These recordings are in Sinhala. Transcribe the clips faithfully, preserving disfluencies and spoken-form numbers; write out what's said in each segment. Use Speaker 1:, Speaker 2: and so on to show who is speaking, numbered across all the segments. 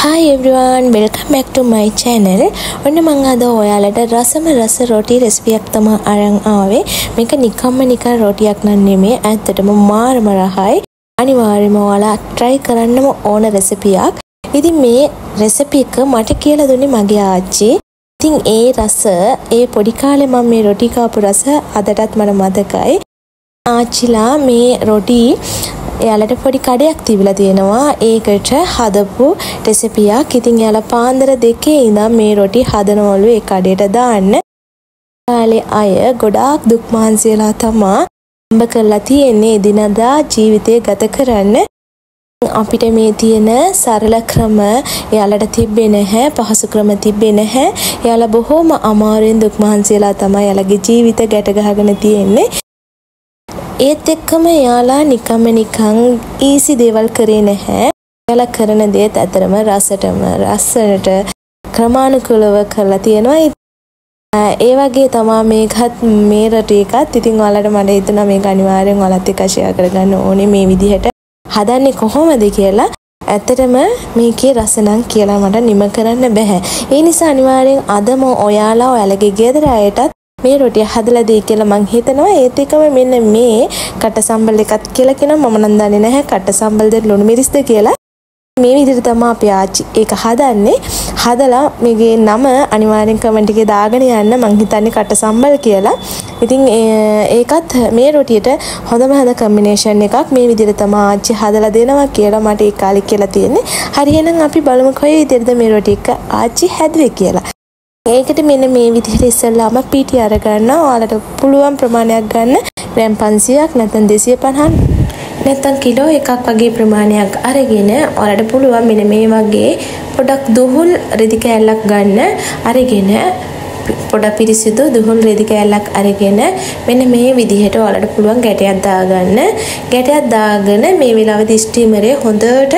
Speaker 1: Hi everyone, welcome back to my channel. ඔන්න මම අද ඔයාලට රසම රස රොටි රෙසිපි එකක් තමයි අරන් ආවේ. මේක නිකම්ම නිකන් රොටියක් නන් නෙමෙයි. ඇත්තටම මාරම රහයි. අනිවාර්යයෙන්ම ඔයාලා try කරන්නම ඕන රෙසිපියක්. ඉතින් මේ රෙසිපි එක මට කියලා දුන්නේ මගේ ආච්චි. ඉතින් ඒ රස, ඒ පොඩි කාලේ මම මේ රොටි කාපු රස අදටත් මට මතකයි. ආච්චිලා මේ රොටි එයාලට පොඩි කඩයක් තිබිලා තියෙනවා. ඒකට හදපු රෙසිපියක්. ඉතින් එයාලා පාන්දර දෙකේ ඉඳන් මේ රොටි හදනවලු ඒ කඩේට දාන්න. කාලේ අය ගොඩාක් දුක් මහන්සියලා තමයි හම්බ කරලා තියෙන්නේ එදිනදා ජීවිතේ ගත කරන්න. අපිට මේ තියෙන සරල ක්‍රම එයාලට තිබ්බේ නැහැ, පහසු ක්‍රම තිබ්බේ නැහැ. එයාලා බොහොම අමාරුවෙන් දුක් මහන්සියලා තමයි එයාලගේ ජීවිත ගැට ගහගෙන තියෙන්නේ. ඒත් එක්කම එයාලා නිකම්ම නිකන් ඊසි දේවල් කරේ නැහැ. එයාලා කරන දේත් ඇතරම රසටම රසනට ක්‍රමානුකූලව කරලා තියෙනවා. ඒ වගේ තමයි මේකත් මේ රොටි එකත්. ඉතින් ඔයාලට මට හිතුණා මේක අනිවාර්යෙන් ඔයාලත් එක්ක ෂෙයා කරගන්න ඕනේ මේ විදිහට හදන්නේ කොහොමද කියලා. ඇත්තටම මේකේ රස නම් කියලා මට නිම කරන්න බෑ. ඒ නිසා අනිවාර්යෙන් අදම ඔයාලා ඔයාලගේ ගෙදර අයටත් මේ රොටිය හදලා දෙයි කියලා මං හිතනවා. ඒත් එකම මෙන්න මේ කට සම්බල් එකත් කියලා කියනවා. මම නම් දන්නේ නැහැ කට සම්බල්ද ලුණු මිරිස්ද කියලා. මේ විදිහට තමයි අපේ ආච්චි ඒක හදන්නේ. හදලා මේකේ නම අනිවාර්යෙන් කමෙන්ට් එකේ දාගෙන යන්න. මං හිතන්නේ කට සම්බල් කියලා. ඉතින් ඒකත් මේ රොටියට හොඳම හොඳ කම්බිනේෂන් එකක්. මේ විදිහට තමයි ආච්චි හදලා දෙනවා කියලා මට ඒ කාලේ කියලා තියෙන්නේ. හරි එහෙනම් අපි බලමු කොයි විදිහටද මේ රොටි එක ආච්චි හැදුවේ කියලා. ඒකට මෙන්න මේ විදිහට ඉස්සෙල්ලාම පීටි අර ගන්නවා. ඔයාලට පුළුවන් ප්‍රමාණයක් ගන්න. ග්‍රෑම් පන්සියයක් නැත්නම් දෙසිය පනහක් නැත්නම් කිලෝ එකක් වගේ ප්‍රමාණයක් අරගෙන ඔයාලට පුළුවන් මෙන්න මේ වගේ පොඩක් දුහුල් රෙදි කෑල්ලක් ගන්න. අරගෙන පොඩක් පිරිසිදු දුහුල් රෙදි කෑල්ලක් අරගෙන මෙන්න මේ විදිහට ඔයාලට පුළුවන් ගැටයක් දාගන්න. ගැටයක් දාගෙන මේ වෙලාවේදී ස්ටීමරේ හොඳට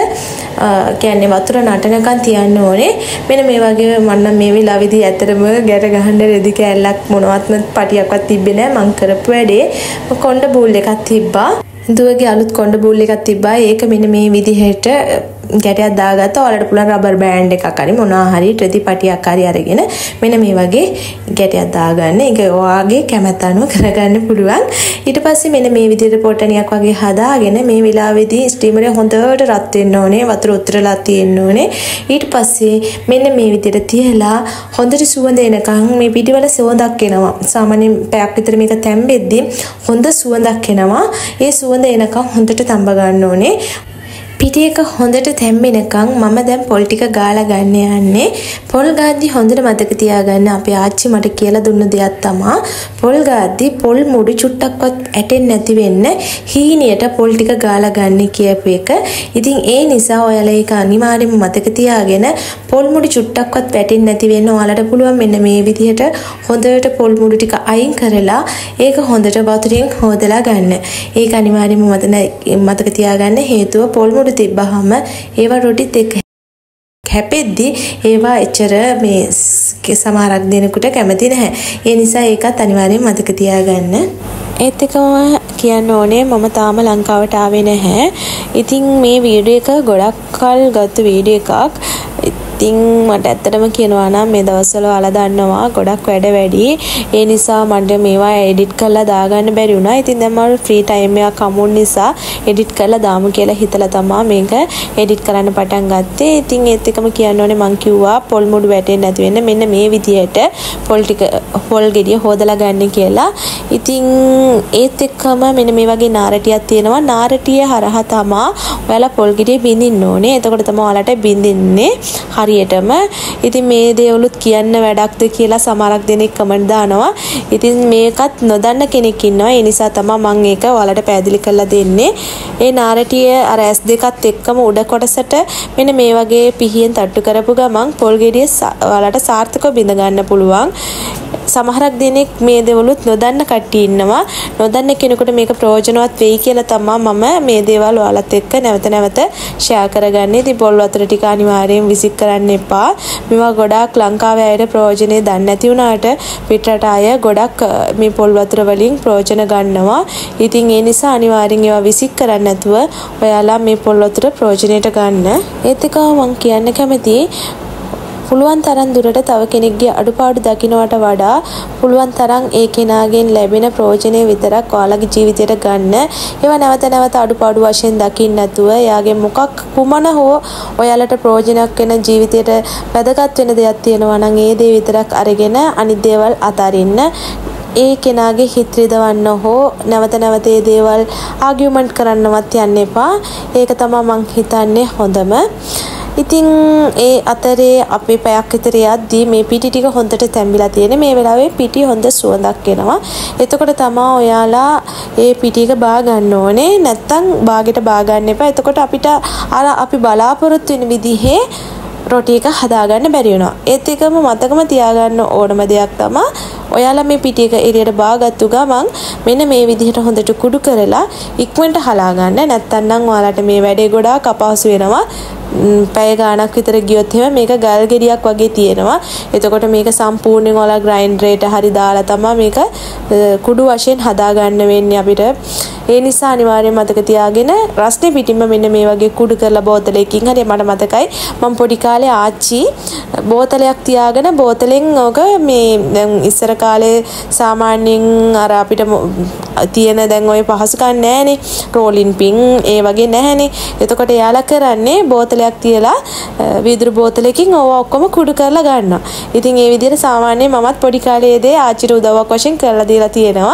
Speaker 1: කියන්නේ වතුර නටනකන් තියන්න ඕනේ. මෙන්න මේ වගේ මම මේ වෙලාවේදී ඇතරම ගැට ගහන්න රෙදි කෑල්ලක් මොනවත්ම පටියක්වත් තිබ්බේ නැහැ. මං කරපු වැඩේ කොණ්ඩ බූල් එකක් තිබ්බා. දුවගේ අලුත් කොණ්ඩ බූල් එකක් තිබ්බා. ඒක මෙන්න මේ විදිහට ගැටයක් දාගත්තා. ඔයාලට පුළුවන් රබර් බෑන්ඩ් එකක් හරි මොනවා හරි රෙදි පටියක් හරි අරගෙන මෙන්න මේ වගේ ගැටයක් දාගන්න. ඒක ඔයාගේ කැමැත්ත අනුව කරගන්න පුළුවන්. ඊට පස්සේ මෙන්න මේ විදිහට පොටනියක් වගේ හදාගෙන මේ වෙලාවේදී ස්ටීමරේ හොඳට රත් වෙන්න ඕනේ. වතුර උතරලා තියෙන්න ඕනේ. ඊට පස්සේ මෙන්න මේ විදිහට තියලා හොඳට සුවඳ එනකන් මේ පිටිවල සුවඳක් එනවා. සාමාන්‍යයෙන් පැයක් විතර මේක තැම්බෙද්දී හොඳ සුවඳක් එනවා. ඒ සුවඳ එනකන් හොඳට තඹ ගන්න ඕනේ. පිටි එක හොඳට තැම්බෙනකන් මම දැන් පොල් ටික ගාලා ගන්න යන්නේ. පොල් ගාද්දි හොඳට මතක තියාගන්න අපේ ආච්චි මට කියලා දුන්න දෙයක් තමයි පොල් ගාද්දි පොල් මුඩු චුට්ටක්වත් ඇටෙන්නේ නැති වෙන්න හීනියට පොල් ටික ගාලා ගන්න කියපු එක. ඉතින් ඒ නිසා ඔයාලා ඒක අනිවාර්යයෙන්ම මතක තියාගෙන පොල් මුඩු චුට්ටක්වත් වැටෙන්නේ නැති වෙන්න ඔයාලට පුළුවන් මෙන්න මේ විදිහට හොඳට පොල් මුඩු ටික අයින් කරලා ඒක හොඳට වතුරෙන් හොදලා ගන්න. ඒක අනිවාර්යයෙන්ම මතක තියාගන්න. හේතුව පොල් මුඩු තිබ්බහම ඒවා රොටිත් එක්ක හැපෙද්දී ඒවා එච්චර මේ සමහරක් දෙනෙකුට කැමති නැහැ. ඒ නිසා ඒකත් අනිවාර්යෙන් මතක තියාගන්න. ඒත් එකම කියන්න ඕනේ මම තාම ලංකාවට ආවේ නැහැ. ඉතින් මේ වීඩියෝ එක ගොඩක් කල් ගත්ත වීඩියෝ එකක්. ඉතින් මට ඇත්තටම කියනවා නම් මේ දවස්වල ඔයාලා දන්නවා ගොඩක් වැඩ වැඩි. ඒ නිසා මට මේවා එඩිට් කරලා දාගන්න බැරි වුණා. ඉතින් දැන් මම ෆ්‍රී ටයිම් එකක් හම්බුන නිසා එඩිට් කරලා දාමු කියලා හිතලා තමයි මේක එඩිට් කරන්න පටන් ගත්තේ. ඉතින් ඒත් එකම කියන්න ඕනේ මං කිව්වා පොල් මුඩු වැටෙන්නේ නැති වෙන්න මෙන්න මේ විදිහට පොල් ටික පොල් ගෙඩිය හොදලා ගන්න කියලා. ඉතින් ඒත් එක්කම මෙන්න මේ වගේ නාරටියක් තියෙනවා. නාරටිය හරහා තමයි ඔයාලා පොල් ගෙඩිය බින්දින්න ඕනේ. එතකොට තමයි ඔයාලට බින්දින්නේ හරියටම. ඉතින් මේ දේවලුත් කියන්න වැඩක්ද කියලා සමහරක් දෙනෙක් කමෙන්ට් දානවා. ඉතින් මේකත් නොදන්න කෙනෙක් ඉන්නවා. ඒ නිසා තමයි මම ඒක ඔයාලට පැහැදිලි කරලා දෙන්නේ. ඒ නාරටිය අර ඇස් දෙකත් එක්කම උඩ කොටසට මෙන්න මේ වගේ පිහියෙන් තට්ටු කරපු ගමන් පොල් ගෙඩිය ඔයාලට සාර්ථකව බිඳ ගන්න පුළුවන්. සමහරක් දෙනෙක් මේ දේවලුත් නොදන්න කට්ටිය ඉන්නවා. නොදන්න කෙනෙකුට මේක ප්‍රයෝජනවත් වෙයි කියලා තමයි මම මේ දේවල් ඔයාලත් එක්ක නැවත නැවත ෂෙයා කරගන්නේ. ඉතින් පොල් වතුර ටික අනිවාර්යෙන් විසික් කරන්න එපා. මේවා ගොඩාක් ලංකාවේ අයට ප්‍රයෝජනෙ දන්නේ නැති වුණාට පිටරට අය ගොඩක් මේ පොල් වතුර වලින් ප්‍රයෝජන ගන්නවා. ඉතින් ඒ නිසා අනිවාර්යෙන් ඒවා විසික් කරන්න නැතුව ඔයාලා මේ පොල් වතුර ප්‍රයෝජනෙට ගන්න. ඒත් එක මම කියන්න කැමතියි පුළුවන් තරම් දුරට තව කෙනෙක්ගේ අඩුපාඩු දකින්නට වඩා පුළුවන් තරම් ඒ කෙනාගෙන් ලැබෙන ප්‍රයෝජනෙ විතරක් ඔයාලගේ ජීවිතයට ගන්න. ඒවා නැවත නැවත අඩුපාඩු වශයෙන් දකින්න නැතුව එයාගේ මොකක් කුමන හෝ ඔයාලට ප්‍රයෝජනක් වෙන ජීවිතයට වැදගත් වෙන දෙයක් තියෙනවා නම් ඒ දේ විතරක් අරගෙන අනිත් දේවල් අතාරින්න. ඒ කෙනාගේ හිත රිදවන්න හෝ නැවත නැවත ඒ දේවල් ආගියුමන්ට් කරන්නවත් යන්න එපා. ඒක තමයි මං හිතන්නේ හොඳම. ඉතින් ඒ අතරේ අපි පැයක් විතර යද්දී මේ පිටි ටික හොඳට තැම්බිලා තියෙන මේ වෙලාවේ පිටි හොඳ සුවඳක් එනවා. එතකොට තමයි ඔයාලා ඒ පිටි එක බා ගන්න ඕනේ. නැත්තම් බාගෙට බා ගන්න එපා. එතකොට අපිට අර අපි බලාපොරොත්තු වෙන විදිහේ රොටි එක හදාගන්න බැරි වෙනවා. ඒත් එකම මතකම තියාගන්න ඕනම දෙයක් තමයි ඔයාලා මේ පිටි එක එළියට බාගත්තු ගමන් මෙන්න මේ විදිහට හොඳට කුඩු කරලා ඉක්මනට හලා ගන්න. නැත්තම් නම් ඔයාලට මේ වැඩේ ගොඩාක් අපහසු වෙනවා. පැය ගාණක් විතර ගියොත් එහෙම මේක ගල් ගෙඩියක් වගේ තියෙනවා. එතකොට මේක සම්පූර්ණයෙන් ඔයාලා ග්‍රයින්ඩරේට හරි දාලා තමයි මේක කුඩු වශයෙන් හදා ගන්න වෙන්නේ අපිට. ඒ නිසා අනිවාර්යයෙන් මතක තියාගෙන රස්නේ පිටින්ම මෙන්න මේ වගේ කුඩු කරලා බෝතලයකින් හරි මට මතකයි මම පොඩි කාලේ ආච්චි බෝතලයක් තියාගෙන බෝතලෙන් ඕක මේ දැන් ඉස්සර කාලේ සාමාන්‍යයෙන් අර අපිට තියෙන දැන් ওই පහසුකම් නැහැනේ රෝලින් පින් ඒ වගේ නැහැනේ. එතකොට එයාලා කරන්නේ බෝතලයක් තියලා වීදුරු බෝතලයකින් ඕවා ඔක්කොම කුඩු කරලා ගන්නවා. ඉතින් ඒ විදිහට සාමාන්‍යයෙන් මමත් පොඩි කාලේදී ආච්චිට උදව්වක් වශයෙන් කරලා දීලා තියෙනවා.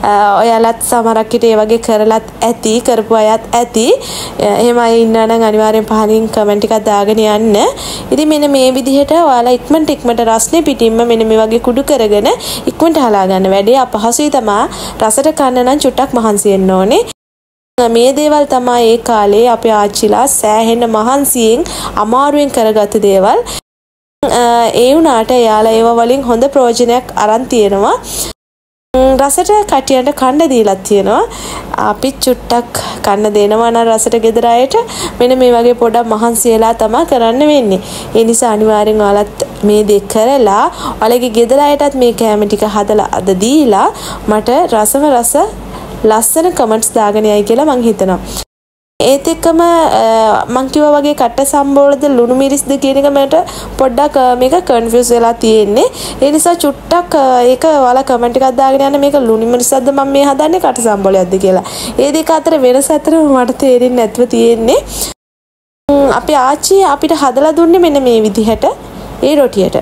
Speaker 1: ඔයාලත් සමහරක් විට ඒ වගේ කරලත් ඇති කරපු අයත් ඇති. එහෙම අය ඉන්නා නම් අනිවාර්යෙන් පහලින් කමෙන්ට් එකක් දාගෙන යන්න. ඉතින් මෙන්න මේ විදිහට ඔයාලා ඉක්මනට ඉක්මනට රස්නේ පිටින්ම මෙන්න මේ වගේ කුඩු කරගෙන ඉක්මනට හලා ගන්න. වැඩේ අපහසුයි තමයි. රසට කන්න නම් චුට්ටක් මහන්සි වෙන්න ඕනේ. මේ දේවල් තමයි ඒ කාලේ අපේ ආච්චිලා සෑහෙන මහන්සියෙන් අමාරුවෙන් කරගත්ත දේවල්. ඒ වුණාට එයාලා ඒව වලින් හොඳ ප්‍රයෝජනයක් අරන් තියෙනවා. රසට කටියට කන්න දීලා තියෙනවා. අපි චුට්ටක් කන්න දෙනවා නම් රසට ගෙදර අයට මෙන්න මේ වගේ පොඩක් මහන්සි වෙලා තමයි කරන්න වෙන්නේ. ඒ නිසා අනිවාර්යෙන් ඔයාලත් මේ දේ කරලා ඔයාලගේ ගෙදර අයටත් මේ කැම ටික හදලා අද දීලා මට රසම රස ලස්සන කමෙන්ට්ස් දාගෙන යයි කියලා මං හිතනවා. ඒත් එක්කම මං කිව්වා වගේ කට්ට සම්බෝලද ලුණු මිරිස්ද කියන එක මට පොඩ්ඩක් මේක කන්ෆියුස් වෙලා තියෙන්නේ. ඒ නිසා චුට්ටක් ඒක ඔයාලා කමෙන්ට් එකක් දාගෙන යන්න මේක ලුණු මිරිස්ද මම මේ හදන්නේ කට්ට සම්බෝලයක්ද කියලා. ඒ දෙක අතර වෙනස අතර මට තේරෙන්නේ නැතුව තියෙන්නේ. අපේ ආච්චි අපිට හදලා දුන්නේ මෙන්න මේ විදිහට ඒ රොටියට.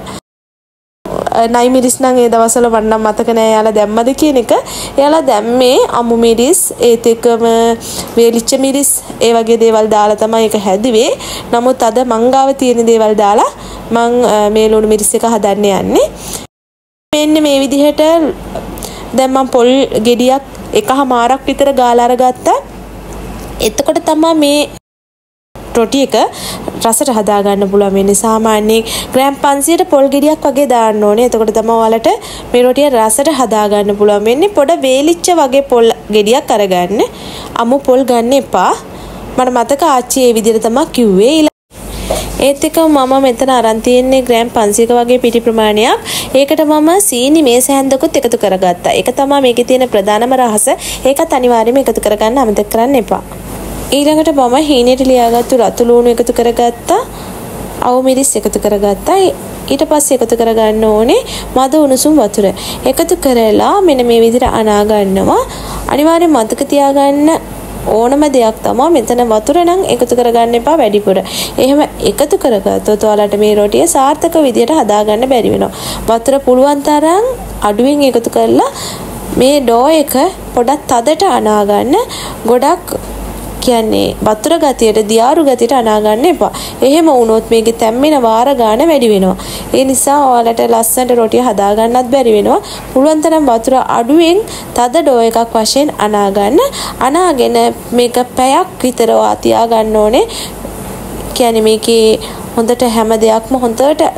Speaker 1: නයි මිරිස් නම් ඒ දවස්වල වන්නම් මතක නෑ යාලා දැම්මද කියන එක. යාලා දැම්මේ අමු මිරිස් ඒත් එක්කම වේලිච්ච මිරිස් ඒ වගේ දේවල් දාලා තමයි ඒක හැදුවේ. නමුත් අද මංගාව තියෙන දේවල් දාලා මං මේ ලුණු මිරිස් එක හදන්න යන්නේ. මෙන්න මේ විදිහට දැන් මම පොල් ගෙඩියක් එකහමාරක් විතර ගාලා අරගත්තා. එතකොට තමයි මේ රොටි එක රසට හදා ගන්න පුළුවන් වෙන්නේ. සාමාන්‍යයෙන් ග්‍රෑම් පන්සියයට පොල් ගෙඩියක් වගේ දාන්න ඕනේ. එතකොට තමයි ඔයාලට මේ රොටිය රසට හදා ගන්න පුළුවන් වෙන්නේ. පොඩ වේලිච්ච වගේ පොල් ගෙඩියක් අරගන්න. අමු පොල් ගන්න එපා. මට මතක ආච්චි ඒ විදිහට තමයි කිව්වේ. ඒත් එක මම මෙතන අරන් තියෙන්නේ ග්‍රෑම් පන්සියක වගේ පිටි ප්‍රමාණයක්. ඒකට මම සීනි මේස හැන්දකුත් එකතු කරගත්තා. ඒක තමයි මේකේ තියෙන ප්‍රධානම රහස. ඒකත් අනිවාර්යයෙන්ම එකතු කරගන්න අමතක කරන්න එපා. ඊළඟට මම හීනෙට ලියාගත්තු රතු ලුණු එකතු කරගත්තා. අවු මිරිස් එකතු කරගත්තා. ඊට පස්සේ එකතු කරගන්න ඕනේ මද උණුසුම් වතුර. එකතු කරලා මෙන්න මේ විදිහට අනා ගන්නවා. අනිවාර්යෙන් මතක තියාගන්න ඕනම දෙයක් තමයි මෙතන වතුර නම් එකතු කරගන්න එපා වැඩිපුර. එහෙම එකතු කරගත්තොත් ඔයාලට මේ රොටිය සාර්ථක විදිහට හදාගන්න බැරි වෙනවා. වතුර පුළුවන් තරම් අඩුවෙන් එකතු කරලා මේ ඩෝ එක පොඩක් තදට අනා ගන්න. ගොඩක් කියන්නේ වතුර ගතියට දියාරු ගතියට අනා ගන්න එපා. එහෙම වුණොත් මේකේ තැම්මෙන වාර ගන්න වැඩි වෙනවා. ඒ නිසා ඔයාලට ලස්සනට රොටිය හදා ගන්නත් බැරි වෙනවා. පුළුවන් තරම් වතුර අඩුවෙන් තද ඩෝ එකක් වශයෙන් අනා ගන්න. අනාගෙන මේක පැයක් විතර තියා ගන්න ඕනේ. කියන්නේ මේකේ හොඳට හැම දෙයක්ම හොඳට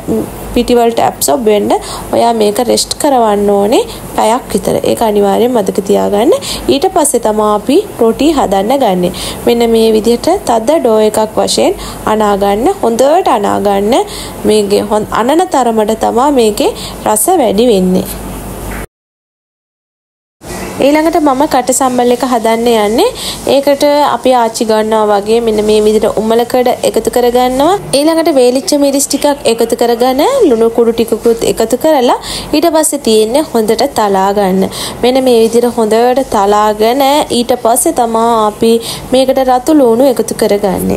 Speaker 1: පිටි වලට ඇබ්සෝබ් වෙන්න ඔයා මේක රෙස්ට් කරවන්න ඕනේ පැයක් විතර. ඒක අනිවාර්යෙන් මතක තියාගන්න. ඊට පස්සේ තමයි අපි රොටි හදන්න ගන්නෙ. මෙන්න මේ විදිහට තද ඩෝ එකක් වශයෙන් අනා ගන්න. හොඳට අනා ගන්න. මේකේ අනන තරමට තමයි මේකේ රස වැඩි වෙන්නේ. ඊළඟට මම කට සම්බල් එක හදන්න යන්නේ. ඒකට අපි ආච්චි ගන්නවා වගේ මෙන්න මේ විදිහට උමලකඩ එකතු කරගන්නවා. ඊළඟට වේලිච්ච මිරිස් ටිකක් එකතු කරගෙන ලුණු කුඩු ටිකකුත් එකතු කරලා ඊට පස්සේ තියෙන්නේ හොඳට තලා ගන්න. මෙන්න මේ විදිහට හොඳට තලාගෙන ඊට පස්සේ තමයි අපි මේකට රතු ලුණු එකතු කරගන්නේ.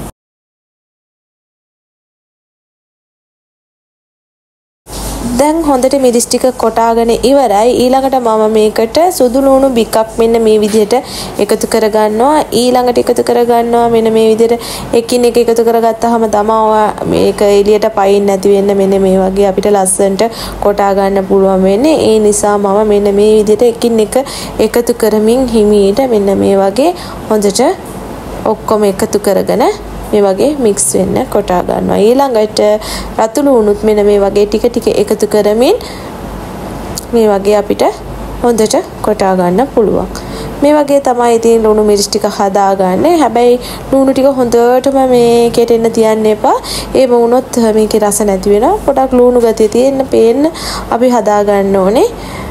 Speaker 1: දැන් හොඳට මිරිස් ටික කොටාගෙන ඉවරයි. ඊළඟට මම මේකට සුදු ලුණු බිකක් මෙන්න මේ විදිහට එකතු කරගන්නවා. ඊළඟට එකතු කරගන්නවා මෙන්න මේ විදිහට එකින් එක එකතු කරගත්තාම තමයි මේක එළියට පයින් නැති වෙන්න මෙන්න මේ වගේ අපිට ලස්සනට කොටා ගන්න පුළුවන් වෙන්නේ. ඒ නිසා මම මෙන්න මේ විදිහට එකින් එක එකතු කරමින් හිමීට මෙන්න මේ වගේ හොඳට ඔක්කොම එකතු කරගෙන මේ වගේ මික්ස් වෙන්න කොටා ගන්නවා. ඊළඟට රතු ලුණුත් මෙන්න මේ වගේ ටික ටික එකතු කරමින් මේ වගේ අපිට හොඳට කොටා ගන්න පුළුවන්. මේ වගේ තමයි ඉතින් ලුණු මිරිස් ටික හදාගන්නේ. හැබැයි ලුණු ටික හොඳටම මේකේට එන්න තියන්න එපා. ඒම වුණොත් මේකේ රස නැති වෙනවා. පොඩක් ලුණු ගතිය තියෙන්න පේන්න අපි හදා ගන්න ඕනේ.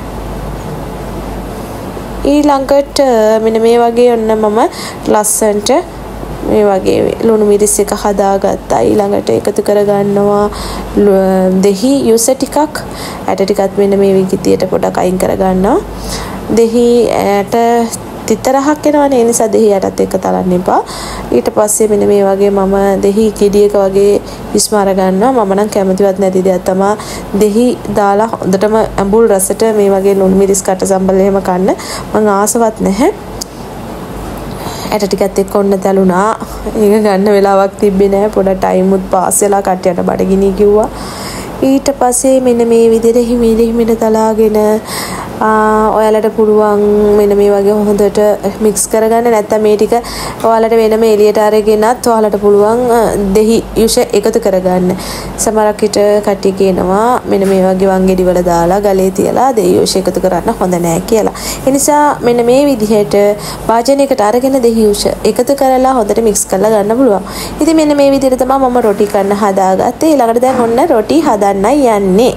Speaker 1: ඊළඟට මෙන්න මේ වගේ ඔන්න මම ලස්සන්ට මේ වගේ ලුණු මිරිස් එක හදාගත්තා. ඊළඟට එකතු කරගන්නවා දෙහි යුස ටිකක්. ඇට ටිකත් මෙන්න මේ විදිහට පොඩක් අයින් කරගන්නවා. දෙහි ඇට තිතරහක් එනවනේ. ඒ නිසා දෙහි ඇටත් එක්ක තලන්න එපා. ඊට පස්සේ මෙන්න මේ වගේ මම දෙහි කිඩියක වගේ විස්මාර ගන්නවා. මම නම් කැමතිවත් නැති දෙයක් තමයි දෙහි දාලා හොඳටම ඇඹුල් රසට මේ වගේ ලුණු මිරිස් කට සම්බල් එහෙම කන්න මම ආසවත් නැහැ. ඇට ටිකත් එක්ක ඔන්න තැලුණා. ඒක ගන්න වෙලාවක් තිබ්බේ නැහැ. පොඩ ටයිම් උත් පාස් වෙලා කට්ටියට බඩගිනි කිව්වා. ඊට පස්සේ මෙන්න මේ විදිහට හිමිලි හිමිට තලාගෙන ඔයාලට පුළුවන් මෙන්න මේ වගේ හොඳට මික්ස් කරගන්න. නැත්නම් මේ ටික ඔයාලට වෙනම එළියට අරගෙනත් ඔයාලට පුළුවන් දෙහි යුෂ එකතු කරගන්න. සමහරක් විට කට්ටිය කියනවා මෙන්න මේ වගේ වංගෙඩි වල දාලා ගලේ තියලා දෙහි යුෂ එකතු කරන්න හොඳ නැහැ කියලා. ඒ නිසා මෙන්න මේ විදිහට වාජනයකට අරගෙන දෙහි යුෂ එකතු කරලා හොඳට මික්ස් කරලා ගන්න පුළුවන්. ඉතින් මෙන්න මේ විදිහට තමයි මම රොටි කන්න හදාගත්තේ. ඊළඟට දැන් ඔන්න රොටි හදන්නයි යන්නේ.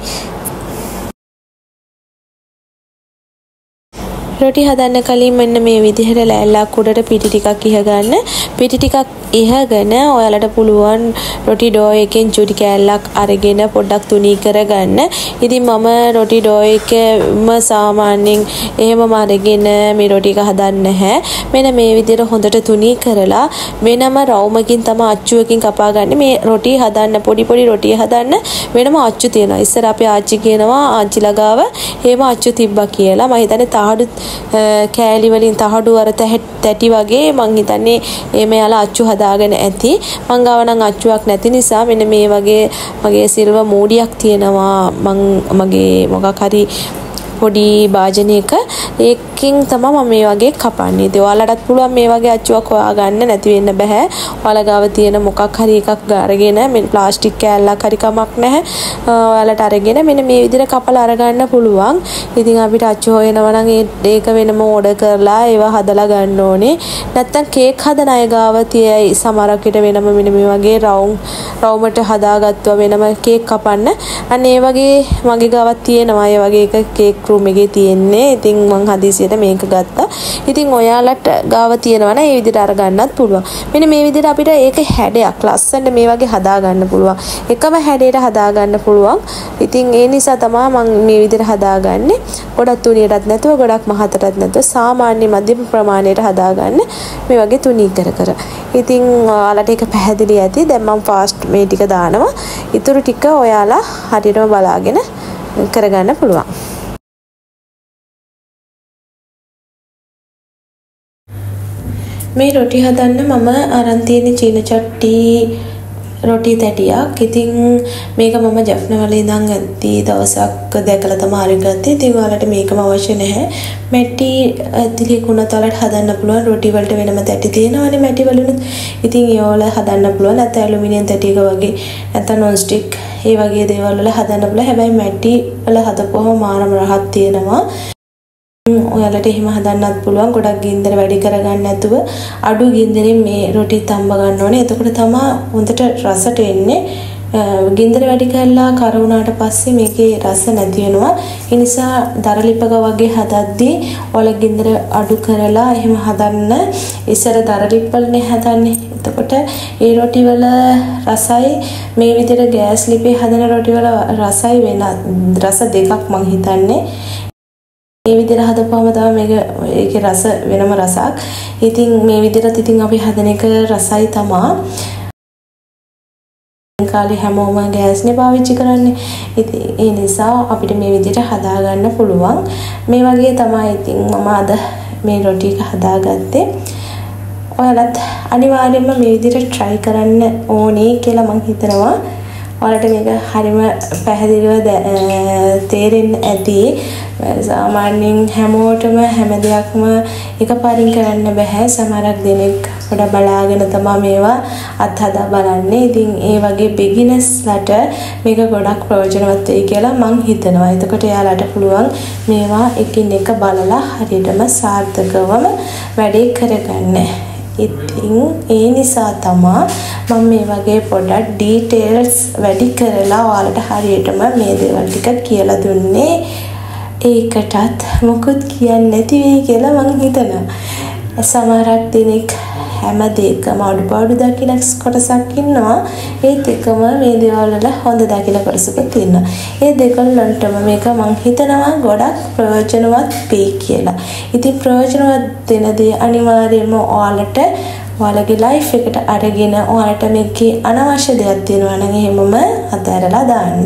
Speaker 1: රොටි හදන්න කලින් මෙන්න මේ විදිහට ලෑල්ලක් උඩට පිටි ටිකක් ඉහ ගන්න. පිටි ටිකක් ඉහගෙන ඔයාලට පුළුවන් රොටි ඩෝ එකෙන් චුටි කෑල්ලක් අරගෙන පොඩ්ඩක් තුනී කරගන්න. ඉතින් මම රොටි ඩෝ එකම සාමාන්‍යයෙන් එහෙමම අරගෙන මේ රොටි එක හදන්නේ නැහැ. මෙන්න මේ විදිහට හොඳට තුනී කරලා වෙනම රවුමකින් තමයි අච්චුවකින් කපා ගන්න. මේ රොටි හදන්න පොඩි පොඩි රොටි හදන්න වෙනම අච්චු තියෙනවා. ඉස්සර අපේ ආච්චි කියනවා ආච්චිලා ගාව එහෙම අච්චු තිබ්බා කියලා. මම හිතන්නේ තහඩු කෑලි වලින් තහඩු අර තැටි වගේ මං හිතන්නේ එහෙම යාලා අච්චු හදාගෙන ඇති. මං ගාව නම් අච්චුවක් නැති නිසා මෙන්න මේ වගේ මගේ සිල්වර් මූඩියක් තියෙනවා. මං මගේ මොකක් හරි පොඩි භාජනයක ඒකකින් තමයි මම මේ වගේ කපන්නේ. ඉතින් ඔයාලටත් පුළුවන් මේ වගේ අච්චුවක් හොයාගන්න නැති වෙන්න බෑ. ඔයාලා ගාව තියෙන මොකක් හරි එකක් අරගෙන මේ ප්ලාස්ටික් කෑල්ලක් හරි කමක් නැහැ. ඔයාලට අරගෙන මෙන්න මේ විදිහට කපලා අරගන්න පුළුවන්. ඉතින් අපිට අච්චු හොයනවා නම් ඒක වෙනම ඕඩර් කරලා ඒවා හදලා ගන්න ඕනේ. නැත්තම් කේක් හදන අය ගාව තියෙයි සමහරක් විට වෙනම මෙන්න මේ වගේ රවුම් රවුමට හදාගත්තා වෙනම කේක් කපන්න. අන්න ඒ වගේ මගේ ගාවත් තියෙනවා. ඒ වගේ එක කේක් රූම් එකේ තියෙන්නේ. ඉතින් මං හදිසියට මේක ගත්තා. ඉතින් ඔයාලට ගාව තියෙනවා නම් ඒ විදිහට අරගන්නත් පුළුවන්. මෙන්න මේ විදිහට අපිට ඒක හැඩයක් ලස්සනට මේ වගේ හදා ගන්න පුළුවන්. එකම හැඩයට හදා ගන්න පුළුවන්. ඉතින් ඒ නිසා තමයි මම මේ විදිහට හදාගන්නේ. ගොඩක් තුනියටත් නැතුව ගොඩක් මහතටත් නැතුව සාමාන්‍ය මධ්‍යම ප්‍රමාණයට හදාගන්න මේ වගේ තුනී කර කර. ඉතින් ඔයාලට ඒක පැහැදිලි ඇති. දැන් මම ෆාස්ට් මේ ටික දානවා. ඊටු ටික ඔයාලා හරියටම බලාගෙන කරගන්න පුළුවන්. මේ රොටි හදන්න මම අරන් තියෙන චීන චට්ටි රොටි තැටියක්. ඉතින් මේක මම ජෆ්න වල ඉඳන් ඇද්දි දවසක් දැකලා තමයි අරගත්තේ. ඉතින් ඔයාලට මේකම අවශ්‍ය නැහැ. මැටි ඇතිලි කුණත් වලට හදන්න පුළුවන්. රොටි වලට වෙනම තැටි තියෙනවානේ මැටි වලුත්. ඉතින් ඒ වල හදන්න පුළුවන්. නැත්නම් ඇලුමිනියම් තැටියක වගේ නැත්නම් නොන් ස්ටික් ඒ වගේ දේවල් වල හදන්න පුළුවන්. හැබැයි මැටි වල හදපුවම මාරම රහක් තියෙනවා. ඔයාලට එහෙම හදන්නත් පුළුවන්. ගොඩක් ගින්දර වැඩි කරගන්න නැතුව අඩු ගින්දරෙන් මේ රොටි තම්බ ගන්න ඕනේ. එතකොට තමයි හොඳට රසට එන්නේ. ගින්දර වැඩි කරලා කර වුණාට පස්සේ මේකේ රස නැති වෙනවා. ඒ නිසා දරලිපක වගේ හදද්දී ඔයාලා ගින්දර අඩු කරලා එහෙම හදන්න. ඉස්සර දරලිප්පල්නේ හදන්නේ. එතකොට ඒ රොටි වල රසයි මේ විදිහට ගෑස් ලිපේ හදන රොටි වල රසයි වෙන රස දෙකක් මං හිතන්නේ. මේ විදිහට හදපුවම තමයි මේක ඒකේ රස වෙනම රසක්. ඉතින් මේ විදිහට ඉතින් අපි හදන එක රසයි තමයි. කාලේ හැමෝම ගෑස්නේ පාවිච්චි කරන්නේ. ඉතින් ඒ නිසා අපිට මේ විදිහට හදා ගන්න පුළුවන්. මේ වගේ තමයි ඉතින් මම අද මේ රොටි එක හදාගත්තේ. ඔයාලත් අනිවාර්යයෙන්ම මේ විදිහට try කරන්න ඕනේ කියලා මම හිතනවා. ඔයාලට මේක හරිම පැහැදිලිව තේරෙන්න ඇති. සාමාන්‍යයෙන් හැමෝටම හැම දෙයක්ම එකපාරින් කරන්න බෑ. සමහරක් දෙනෙක් පොඩ බලාගෙන තමයි මේවා අත්හදා බලන්නේ. ඉතින් ඒ වගේ beginners-ලාට මේක ගොඩක් ප්‍රයෝජනවත් වෙයි කියලා මං හිතනවා. එතකොට එයාලට පුළුවන් මේවා එකින් එක බලලා හරියටම සාර්ථකවම වැඩේ කරගන්න. ඉතින් ඒ නිසා තමයි මම මේ වගේ පොඩක් ඩීටේල්ස් වැඩි කරලා ඔයාලට හරියටම මේ දේවල් ටික කියලා දුන්නේ. ඒකටත් මොකුත් කියන්නේ නැති වෙයි කියලා මං හිතනවා. සමහරක් දිනක් හැම දෙයකම අඩුපාඩු දකින්න කොටසක් ඉන්නවා. ඒත් එකම මේ දේවල් වල හොඳ දකින්න කොටසකුත් ඉන්නවා. ඒ දෙකලන්ටම මේක මං හිතනවා ගොඩක් ප්‍රයෝජනවත් වෙයි කියලා. ඉතින් ප්‍රයෝජනවත් දෙන දේ අනිවාර්යයෙන්ම ඔයාලට ඔයාලගේ ලයිෆ් එකට අරගෙන ඔයාලට මේකේ අනවශ්‍ය දෙයක් තියෙනවා නම් එහෙමම අතහැරලා දාන්න.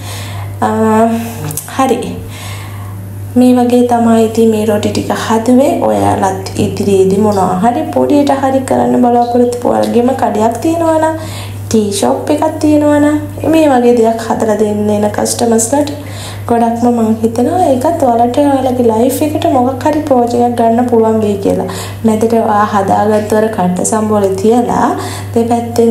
Speaker 1: හරි. මේ වගේ තමයි ඉතින් මේ රොටි ටික හදුවේ. ඔයාලත් ඉදිරියේදී මොනවා හරි පොඩියට හරි කරන්න බලාපොරොත්තු වගේම කඩයක් තියෙනවා නම් ටී ෂොප් එකක් තියෙනවා නම් මේ වගේ දෙයක් හදලා දෙන්න එන කස්ටමර්ස්ලාට ගොඩක්ම මම හිතනවා ඒකත් ඔයාලට ඔයාලගේ ලයිෆ් එකට මොකක් හරි ප්‍රොජෙක්ට් ගන්න පුළුවන් වෙයි කියලා. මැදට ඔයා හදාගත්තවර කට්ට සම්බෝලේ තියලා දෙපැත්තෙන්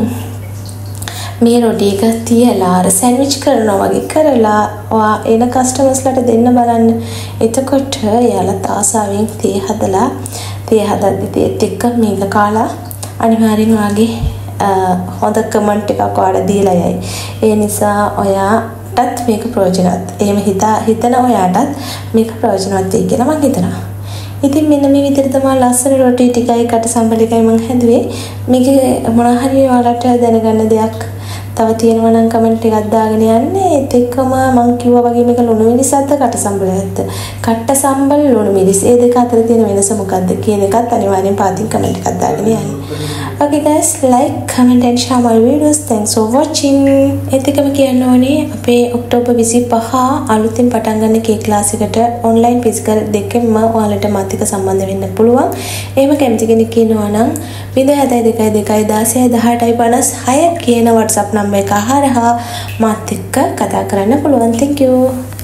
Speaker 1: මේ රොටි එක තියලා අර සෑන්ඩ්විච් කරනවා වගේ කරලා ඔයා එන කස්ටමර්ස්ලාට දෙන්න බලන්න. එතකොට එයාලා ආසාවෙන් තේ හදලා තේ හදද්දි තේත් එක්ක මේක කාලා අනිවාර්යෙන් ඔයාගේ හොඳ කමෙන්ට් එකක් ඔයාලා දීලා යයි. ඒ නිසා ඔයාටත් මේක ප්‍රයෝජනවත්. එහෙම හිතා හිතන ඔයාටත් මේක ප්‍රයෝජනවත් වෙයි කියලා මම හිතනවා. ඉතින් මෙන්න මේ විදිහට තමයි ලස්සන රොටි ටිකයි කට සම්බල් එකයි මම හැදුවේ. මේකේ මොනවා හරි ඔයාලට දැනගන්න දෙයක් තව තියෙනවා නම් කමෙන්ට් එකක් දාගෙන යන්න. ඒත් එක්කම මම කිව්වා වගේ මේක ලුණු මිරිසක්ද කට සම්බලයක්ද? කට සම්බල් ලුණු මිරිස්. ඒ දෙක අතර තියෙන වෙනස මොකක්ද කියන එකත් අනිවාර්යෙන් පාතින් කමෙන්ට් එකක් දාගෙන යන්න. Okay guys, like, comment and share my videos. Thanks for watching. ඒත් එකම කියන්න ඕනේ අපේ ඔක්තෝබර් විසිපහ අලුතින් පටන් ගන්න කේක් ක්ලාස් එකට online physical දෙකෙන්ම ඔයාලට මාත් එක්ක සම්බන්ධ වෙන්න පුළුවන්. එහෙම කැමති කෙනෙක් ඉන්නවා නම් zero seven two two two one zero one eight five six කියන WhatsApp නම්බර් එක හරහා මාත් එක්ක කතා කරන්න පුළුවන්. Thank you.